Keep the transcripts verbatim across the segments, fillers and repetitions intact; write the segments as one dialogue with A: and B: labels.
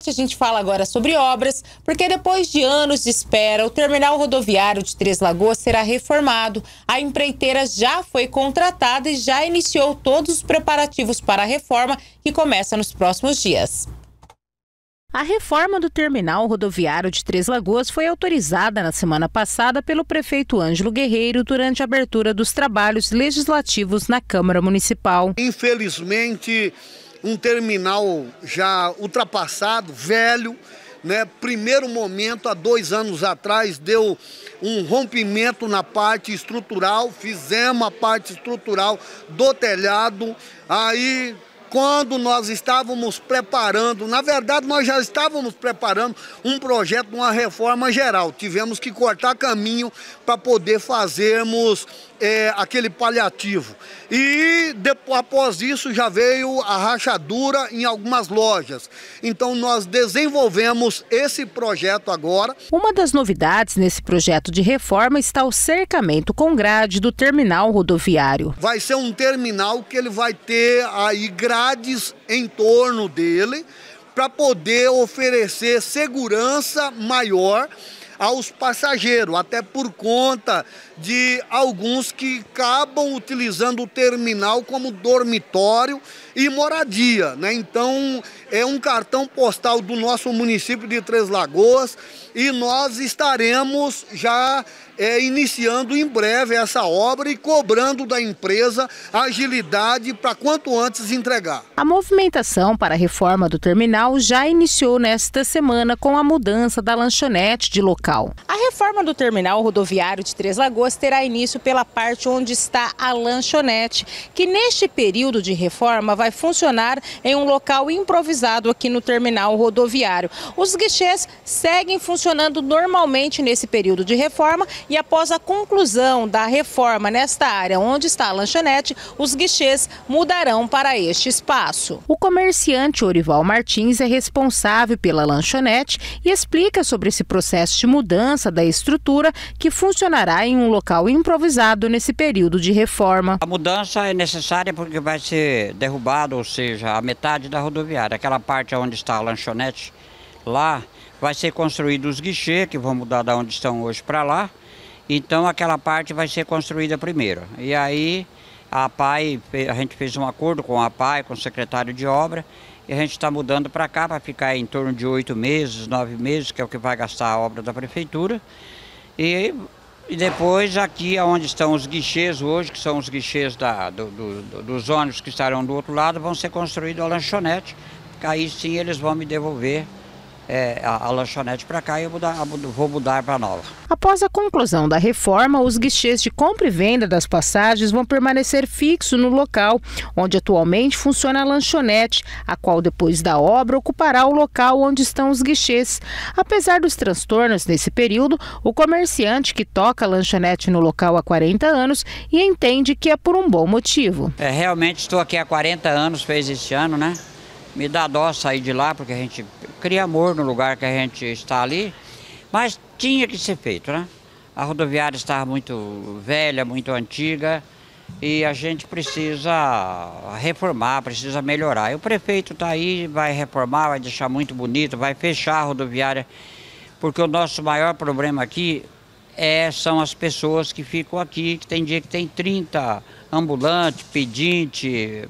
A: A gente fala agora sobre obras, porque depois de anos de espera, o terminal rodoviário de Três Lagoas será reformado. A empreiteira já foi contratada e já iniciou todos os preparativos para a reforma, que começa nos próximos dias. A reforma do terminal rodoviário de Três Lagoas foi autorizada na semana passada pelo prefeito Ângelo Guerreiro durante a abertura dos trabalhos legislativos na Câmara Municipal.
B: Infelizmente, um terminal já ultrapassado, velho, né? Primeiro momento, há dois anos atrás, deu um rompimento na parte estrutural, fizemos a parte estrutural do telhado, aí... Quando nós estávamos preparando, na verdade nós já estávamos preparando um projeto, uma reforma geral. Tivemos que cortar caminho para poder fazermos é, aquele paliativo. E depois, após isso já veio a rachadura em algumas lojas. Então nós desenvolvemos esse projeto agora.
A: Uma das novidades nesse projeto de reforma está o cercamento com grade do terminal rodoviário.
B: Vai ser um terminal que ele vai ter aí grades em torno dele para poder oferecer segurança maior aos passageiros, até por conta de alguns que acabam utilizando o terminal como dormitório e moradia, né? Então é um cartão postal do nosso município de Três Lagoas e nós estaremos já é, iniciando em breve essa obra e cobrando da empresa agilidade para quanto antes entregar.
A: A movimentação para a reforma do terminal já iniciou nesta semana com a mudança da lanchonete de local. A reforma do terminal rodoviário de Três Lagoas terá início pela parte onde está a lanchonete, que neste período de reforma vai funcionar em um local improvisado aqui no terminal rodoviário. Os guichês seguem funcionando normalmente nesse período de reforma e após a conclusão da reforma nesta área onde está a lanchonete, os guichês mudarão para este espaço. O comerciante Orival Martins é responsável pela lanchonete e explica sobre esse processo de mudança da estrutura que funcionará em um local improvisado nesse período de reforma.
C: A mudança é necessária porque vai ser derrubado, ou seja, a metade da rodoviária, aquela parte onde está a lanchonete, lá vai ser construído os guichês, que vão mudar da onde estão hoje para lá. Então aquela parte vai ser construída primeiro. E aí a P A I, a gente fez um acordo com a P A I, com o secretário de obra, e a gente está mudando para cá para ficar em torno de oito meses, nove meses, que é o que vai gastar a obra da prefeitura. E, e depois aqui onde estão os guichês hoje, que são os guichês da, do, do, dos ônibus que estarão do outro lado, vão ser construídos a lanchonete, que aí sim eles vão me devolver É, a, a lanchonete para cá e eu mudar, vou mudar para nova.
A: Após a conclusão da reforma, os guichês de compra e venda das passagens vão permanecer fixos no local, onde atualmente funciona a lanchonete, a qual depois da obra ocupará o local onde estão os guichês. Apesar dos transtornos nesse período, o comerciante que toca a lanchonete no local há quarenta anos e entende que é por um bom motivo.
C: É, realmente estou aqui há quarenta anos, fez esse ano, né? Me dá dó sair de lá, porque a gente cria amor no lugar que a gente está ali, mas tinha que ser feito, né? A rodoviária estava muito velha, muito antiga, e a gente precisa reformar, precisa melhorar. E o prefeito está aí, vai reformar, vai deixar muito bonito, vai fechar a rodoviária, porque o nosso maior problema aqui é, são as pessoas que ficam aqui, que tem dia que tem trinta ambulantes, pedinte...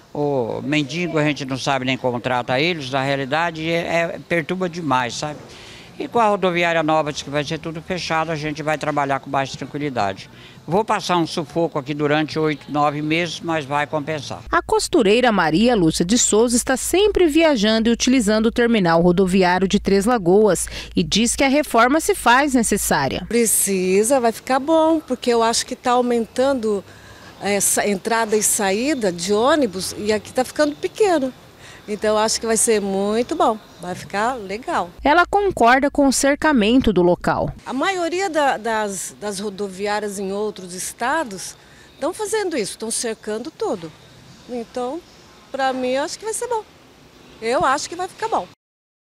C: O mendigo a gente não sabe nem como trata eles, na realidade é, é, perturba demais, sabe? E com a rodoviária nova, diz que vai ser tudo fechado, a gente vai trabalhar com mais tranquilidade. Vou passar um sufoco aqui durante oito, nove meses, mas vai compensar.
A: A costureira Maria Lúcia de Souza está sempre viajando e utilizando o terminal rodoviário de Três Lagoas e diz que a reforma se faz necessária.
D: Precisa, vai ficar bom, porque eu acho que está aumentando essa entrada e saída de ônibus e aqui está ficando pequeno. Então eu acho que vai ser muito bom, vai ficar legal.
A: Ela concorda com o cercamento do local.
D: A maioria da, das, das rodoviárias em outros estados estão fazendo isso, estão cercando tudo. Então, para mim, eu acho que vai ser bom. Eu acho que vai ficar bom.